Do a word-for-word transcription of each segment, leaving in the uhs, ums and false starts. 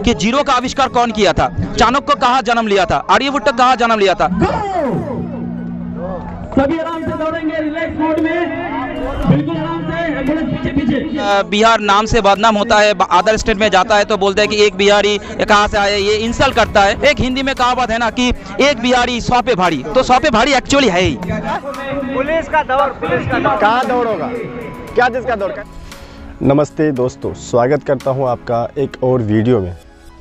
कि जीरो का आविष्कार कौन किया था, चाणक्य कहाँ जन्म लिया था, आर्यभट्ट कहाँ जन्म लिया था। सभी आराम से दौड़ेंगे, रिलैक्स मोड में, बिल्कुल आराम से, पीछे पीछे। बिहार नाम से बदनाम होता है, अदर स्टेट में जाता है तो बोलते हैं कि एक बिहारी कहाँ से आया, ये इंसल्ट करता है। एक हिंदी में कहावत है ना कि एक बिहारी सौ पे भारी, तो सौ पे भारी एक्चुअली है ही। पुलिस का दौर, पुलिस का दौर कहाँ दौड़ होगा, क्या जिसका दौड़ का। नमस्ते दोस्तों, स्वागत करता हूँ आपका एक और वीडियो में।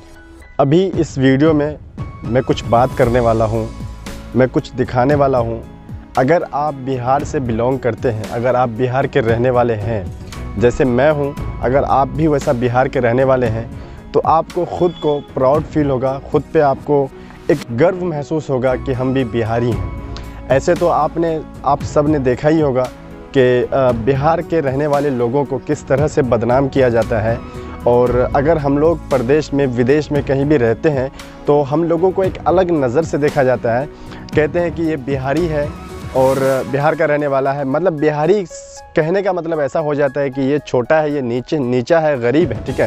अभी इस वीडियो में मैं कुछ बात करने वाला हूँ, मैं कुछ दिखाने वाला हूँ। अगर आप बिहार से बिलोंग करते हैं, अगर आप बिहार के रहने वाले हैं जैसे मैं हूँ, अगर आप भी वैसा बिहार के रहने वाले हैं तो आपको ख़ुद को प्राउड फील होगा, ख़ुद पे आपको एक गर्व महसूस होगा कि हम भी बिहारी हैं। ऐसे तो आपने आप सब ने देखा ही होगा कि बिहार के रहने वाले लोगों को किस तरह से बदनाम किया जाता है। और अगर हम लोग प्रदेश में, विदेश में कहीं भी रहते हैं तो हम लोगों को एक अलग नज़र से देखा जाता है। कहते हैं कि ये बिहारी है और बिहार का रहने वाला है, मतलब बिहारी कहने का मतलब ऐसा हो जाता है कि ये छोटा है, ये नीचे नीचा है, गरीब है, ठीक है।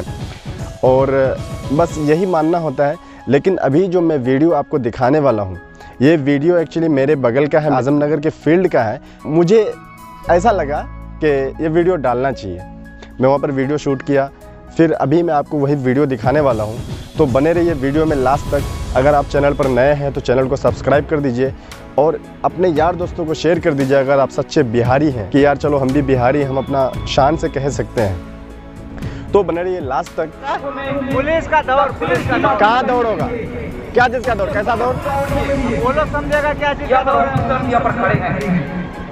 और बस यही मानना होता है। लेकिन अभी जो मैं वीडियो आपको दिखाने वाला हूँ, ये वीडियो एक्चुअली मेरे बगल का है, आजमनगर के फील्ड का है। मुझे ऐसा लगा कि ये वीडियो डालना चाहिए, मैं वहाँ पर वीडियो शूट किया। फिर अभी मैं आपको वही वीडियो दिखाने वाला हूँ, तो बने रहिए वीडियो में लास्ट तक। अगर आप चैनल पर नए हैं तो चैनल को सब्सक्राइब कर दीजिए और अपने यार दोस्तों को शेयर कर दीजिए अगर आप सच्चे बिहारी हैं कि यार चलो हम भी बिहारी, हम अपना शान से कह सकते हैं। तो बने रहिए लास्ट तक। पुलिस का दौर, पुलिस का दौर कहाँ दौड़ होगा, क्या जिसका दौड़, कैसा दौड़, वो लोग समझेगा क्या जिसका दौर। यहाँ पर खड़े हैं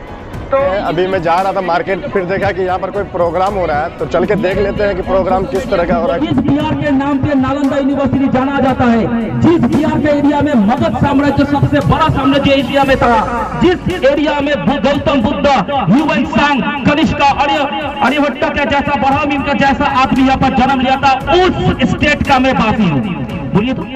तो अभी मैं जा रहा था मार्केट, फिर देखा कि यहाँ पर कोई प्रोग्राम हो रहा है, तो चल के देख लेते हैं कि प्रोग्राम किस तरह का हो रहा है। जिस बिहार के नाम पे नालंदा यूनिवर्सिटी जाना जाता है, जिस बिहार के एरिया में मगध साम्राज्य सबसे बड़ा साम्राज्य एशिया में था, जिस एरिया में गौतम बुद्ध, ह्यूएन सांग, कनिष्का, आर्यभट्ट का जैसा, ब्राह्मण का जैसा आदमी यहाँ पर जन्म लिया था, उस स्टेट का मैं वासी हूँ। बोलिए तो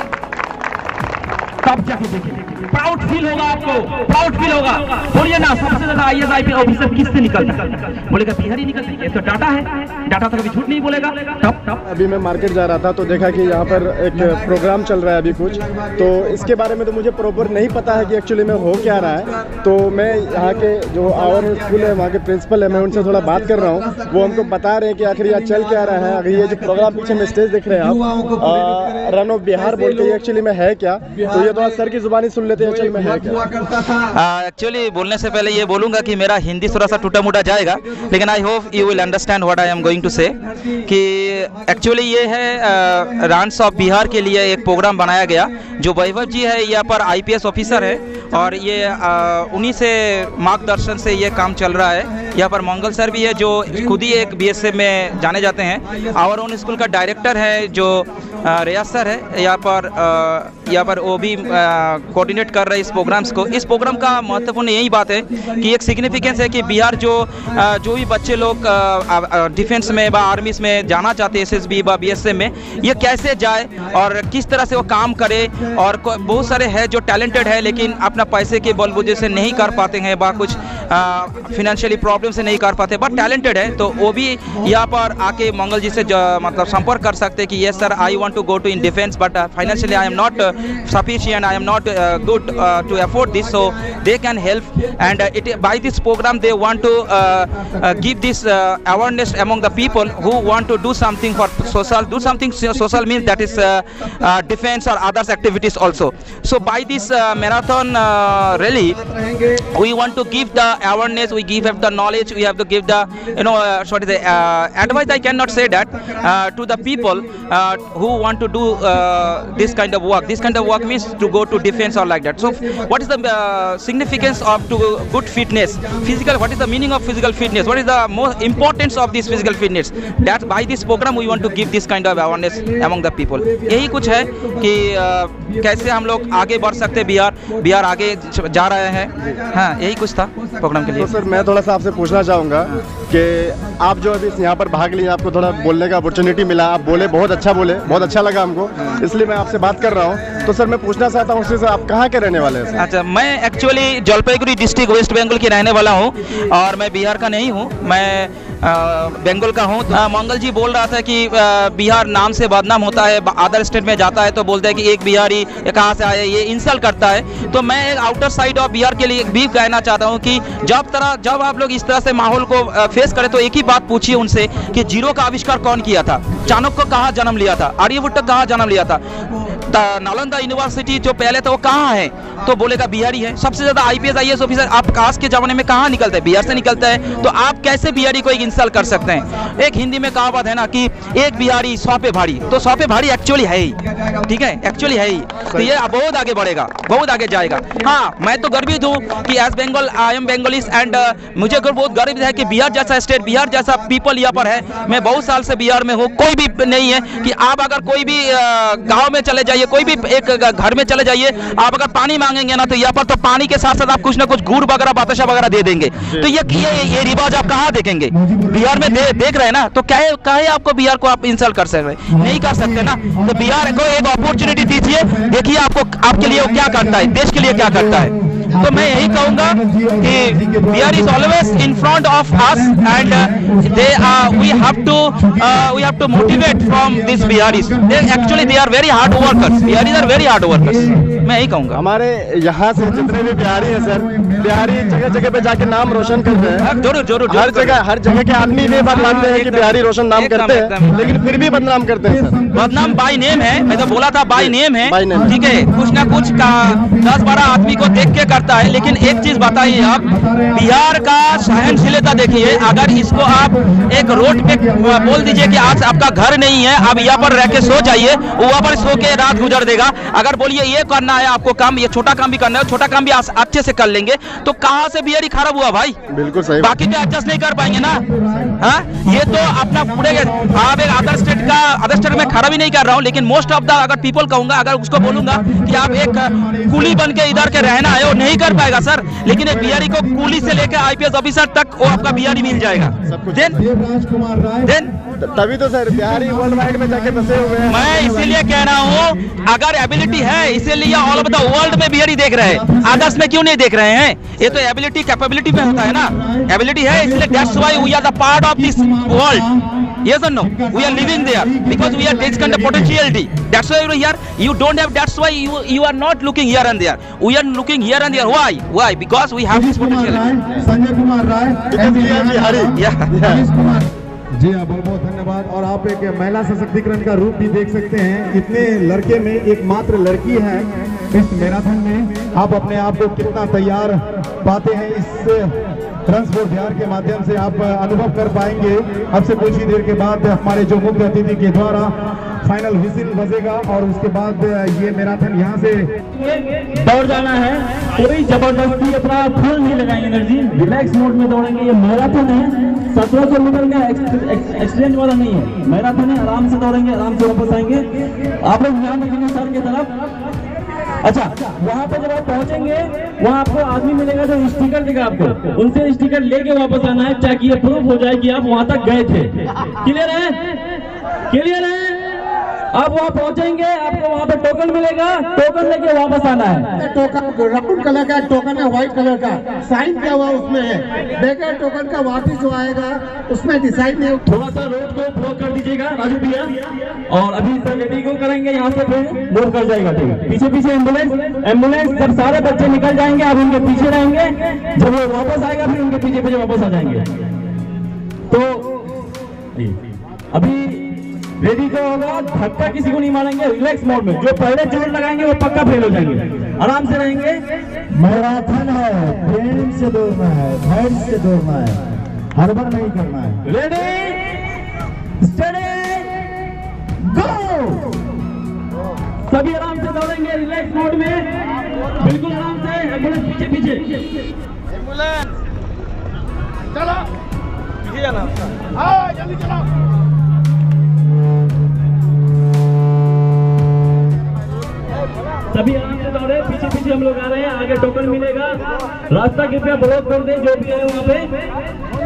तब जाके देखिए, प्राउड फील होगा आपको, प्राउड फील होगा। बोलिए ना, सबसे ज्यादा I S I P officer किससे निकलता है? बोलेगा बिहारी निकलता है। ये तो डाटा है, डाटा तो कभी झूठ नहीं बोलेगा। तब तब अभी मैं मार्केट जा रहा था तो देखा कि यहाँ पर एक प्रोग्राम चल रहा है अभी कुछ, तो इसके बारे में तो मुझे प्रॉपर नहीं पता है कि एक्चुअली में हो क्या रहा है। तो मैं यहाँ के जो आवर स्कूल है, वहाँ के प्रिंसिपल है, मैं उनसे थोड़ा बात कर रहा हूँ। वो हमको बता रहे हैं कि आखिर यहाँ चल क्या रहा है। अगर ये जो प्रोग्राम पीछे में स्टेज दिख रहे हैं आप, रन ऑफ बिहार बोल के, एक्चुअली में है क्या, तो ये तो सर की जुबानी सुन लेते हैं एक्चुअली में है क्या। एक्चुअली बोलने से पहले ये बोलूंगा कि मेरा हिंदी थोड़ा सा टूटा मुटा जाएगा, लेकिन I hope you will understand what I am going to say. कि एक्चुअली ये है रान्स ऑफ बिहार के लिए एक प्रोग्राम बनाया गया। जो वैभव जी है यहाँ पर आई पी एस ऑफिसर है और ये उन्हीं से मार्गदर्शन से ये काम चल रहा है। यहाँ पर मंगल सर भी है जो खुद ही एक बी एस एफ में जाने जाते हैं, और उन स्कूल का डायरेक्टर है जो रियाज सर है यहाँ पर। यहाँ पर वो भी कोऑर्डिनेट कर रहे हैं इस प्रोग्राम्स को। इस प्रोग्राम का महत्वपूर्ण यही बात है कि एक सिग्निफिकेंस है कि बिहार जो जो भी बच्चे लोग डिफेंस में व आर्मी में जाना चाहते हैं, एस एस बी व बी एस एफ में, ये कैसे जाए और किस तरह से वो काम करे। और बहुत सारे हैं जो टैलेंटेड है लेकिन अपना पैसे के बलबूते से नहीं कर पाते हैं, व कुछ फिनेंशियली प्रॉब्लम से नहीं कर पाते, बट टैलेंटेड है, तो वो भी यहाँ पर आके मंगल जी से मतलब संपर्क कर सकते हैं कि yes sir, I want to go to in defence but financially I am not sufficient, I am not uh, good uh, to afford this, so they can help. And uh, it, by this program they want to uh, uh, give this uh, awareness among the people who want to do something for social. Do something social means that is uh, uh, defense or others activities also. So by this uh, marathon uh, rally, we want to give the awareness, we give the knowledge, we have to give the, you know, uh, sorry, the uh, advice, I cannot say that, uh, to the people uh, who want to do uh, this kind of work. This kind of work means to go to defense or like that. So what is the uh, significance of to good fitness, physical, what is the meaning of physical fitness, what is the most importance of this physical fitness, that by this program we want to give this kind of awareness among the people. यही कुछ है कि uh, कैसे हम लोग आगे बढ़ सकते हैं, बिहार बिहार आगे जा रहे हैं। हाँ, यही कुछ था प्रोग्राम के लिए। तो सर मैं थोड़ा सा आपसे पूछना चाहूँगा कि आप जो अभी यहाँ पर भाग लिए, आपको थोड़ा बोलने का अपॉर्चुनिटी मिला, आप बोले, बहुत अच्छा बोले, बहुत अच्छा लगा हमको, इसलिए मैं आपसे बात कर रहा हूँ। तो सर मैं पूछना चाहता हूँ उससे, आप कहाँ के रहने वाले हैं? अच्छा, मैं actually Jalpaiguri district west Bengal की रहने वाला हूँ और मैं बिहार का नहीं हूँ। मैं बंगाल का हूँ। तो मंगल जी बोल रहा था कि आ, बिहार नाम से बदनाम होता है, अदर स्टेट में जाता है तो बोलते हैं कि एक बिहारी कहाँ से आया, ये इंसल्ट करता है। तो मैं एक आउटर साइड ऑफ बिहार के लिए भी कहना चाहता हूँ कि जब तरह जब आप लोग इस तरह से माहौल को फेस करें तो एक ही बात पूछिए उनसे कि जीरो का आविष्कार कौन किया था, चाणक्य को कहाँ जन्म लिया था, आर्यभट्ट कहाँ जन्म लिया था, नालंदा यूनिवर्सिटी जो पहले था वो कहाँ है, तो बोलेगा बिहारी है। सबसे ज्यादा आईपीएस आईएएस ऑफिसर आप कास्ट के जमाने में कहाँ निकलते हैं, बिहार से निकलता है। तो आप कैसे बिहारी को एक इंसल्ट कर सकते हैं। एक हिंदी में कहावत है ना कि एक बिहारी सौ पे भारी, तो सौ पे भारी एक्चुअली है ही, ठीक है, एक्चुअली है ही। तो ये बहुत आगे बढ़ेगा, बहुत आगे जाएगा। हाँ, मैं तो गर्वित हूँ कि as Bengal I am Bengalis and मुझे बहुत गर्व है कि बिहार जैसा स्टेट, बिहार जैसा पीपल यहाँ पर है। मैं बहुत साल से बिहार में हूँ, कोई भी नहीं है कि आप अगर कोई भी गाँव में चले जाइए, कोई भी एक घर में चले जाइए, आप अगर पानी मांगेंगे ना तो यहाँ पर तो पानी के साथ साथ आप कुछ ना कुछ गुड़ वगैरह बाताशा वगैरह दे देंगे। तो ये ये, ये रिवाज आप कहाँ देखेंगे, बिहार में दे, देख रहे हैं ना। तो क्या है, क्या है आपको बिहार को आप इंसल्ट कर सकते, नहीं कर सकते ना। तो बिहार को एक अपॉर्चुनिटी दीजिए, देखिए आपको आपके लिए वो क्या करता है, देश के लिए क्या करता है। तो मैं यही कहूंगा कि Bihar is always in front of us and they we have to we have to motivate from this Biharis. They actually they are very hard workers, Biharis are very hard workers. मैं यही कहूंगा। हमारे यहाँ से जितने भी बिहारी हैं सर, बिहारी जगह जगह पे जाके नाम रोशन कर रहे हैं। जरूर जरूर, हर जगह हर जगह के आदमी ये बात मानते हैं कि बिहारी रोशन नाम करते हैं, लेकिन फिर भी बदनाम करते हैं सर। बदनाम बाय नेम है, मैं तो बोला था बाय नेम है, By name। ठीक है। कुछ ना कुछ का दस बारह आदमी को देख के करता है। लेकिन एक चीज बताइए आप, बिहार का सहनशीलता देखिए। अगर इसको आप एक रोड पे बोल दीजिए कि आज आपका घर नहीं है, आप यहाँ पर रह के सो जाइए, वहाँ पर सो के रात गुजर देगा। अगर बोलिए ये करना है आपको काम, ये छोटा काम भी करना है, छोटा काम भी अच्छे से कर लेंगे, तो कहाँ से बिहारी खराब हुआ भाई? बिल्कुल सही। बाकी तो एडजस्ट नहीं कर पाएंगे ना। हाँ, ये तो अपना पूरे आप एक अदर स्टेट का अदर स्टेट में खराब ही नहीं कर रहा हूँ, लेकिन मोस्ट ऑफ द अगर पीपल कहूंगा, अगर उसको बोलूंगा कि आप एक कुली बन के इधर के रहना है, वो नहीं कर पाएगा सर। लेकिन एक बिहारी को कुली से लेकर आईपीएस ऑफिसर तक वो आपका बिहारी मिल जाएगा। देन देन तभी तो सर बिहारी वर्ल्ड वाइड में जाके बसे हुए हैं। मैं इसीलिए कह रहा हूँ, अगर एबिलिटी है, इसीलिए ऑल ओवर द वर्ल्ड में बिहारी देख रहे हैं, अदर्स में क्यों नहीं देख रहे हैं? ये तो एबिलिटी कैपेबिलिटी में होता है ना। एबिलिटी है, इसलिए that's why we are the part of this world. Yes or no? We are living there because we are taking the potentiality. That's why you are here. You don't have. That's why you you are not looking here and there. We are looking here and there. Why? Why? Because we have this potentiality. Sanjay Kumar Rai, Bihari. Yeah. जी हाँ, बहुत बहुत धन्यवाद। और आप एक महिला सशक्तिकरण का रूप भी देख सकते हैं। इतने लड़के में एकमात्र लड़की है इस मैराथन में। आप अपने आप को कितना तैयार पाते हैं इस ट्रांसपोर्ट बिहार के माध्यम से आप अनुभव कर पाएंगे। अब से कुछ ही देर के बाद हमारे जो मुख्य अतिथि के द्वारा फाइनल विजिल बजेगा और उसके बाद ये मैराथन यहाँ से दौड़ जाना है। कोई जबरदस्ती अपना फुल नहीं लगाएंगे एनर्जी, रिलैक्स मोड में दौड़ेंगे। ये मैराथन है, सत्रह सौ मीटर का एक्सीडेंट वाला नहीं है, मैराथन है। आराम से दौड़ेंगे, आराम से वापस आएंगे। आप लोग ध्यान रखेंगे सर की तरफ। अच्छा, वहाँ पे जब आप पहुंचेंगे, वहाँ आपको आदमी मिलेगा जो स्टिकर देगा आपको, उनसे स्टिकर लेके वापस आना है, ताकि ये प्रूफ हो जाए कि आप वहाँ तक गए थे। क्लियर है? क्लियर है? आप वहाँ पहुंचेंगे, आपको वहाँ पे टोकन मिलेगा, टोकन लेके वापस आना है। टोकन रकुन कलर का टोकन है, व्हाइट कलर का साइन किया हुआ उसमें है। बगैर टोकन का वापिस जो आएगा उसमें डिसाइड नहीं। थोड़ा सा रोड को ब्लॉक कर दीजिएगा राजू भैया, और अभी सर रेडी को करेंगे यहाँ से, फिर मूव कर जाएगा। ठीक है, पीछे पीछे एम्बुलेंस एम्बुलेंस जब सारे बच्चे निकल जाएंगे, आप उनके पीछे रहेंगे। जब वो वापस आएगा, फिर उनके पीछे पीछे वापस आ जाएंगे। तो अभी रेडी जो होगा, धक्का किसी को नहीं मारेंगे, रिलैक्स मोड में। जो पहले जोर लगाएंगे वो पक्का फेल हो जाएंगे। आराम से रहेंगे। मैराथन है, प्रेम से दौड़ना है, धैर्य से दौड़ना है, हड़बड़ नहीं करना है। Ready, steady, go. सभी आराम से दौड़ेंगे, रिलैक्स मोड में, बिल्कुल आराम से। एम्बुलेंस पीछे पीछे एम्बुलेंस चलो, पीछे जाना। हाँ, जल्दी चलो। सभी आराम से दौड़े, पीछे पीछे हम लोग आ रहे हैं। आगे टोकन मिलेगा, रास्ता कृपया ब्लॉक कर दें जो भी है वहाँ पे।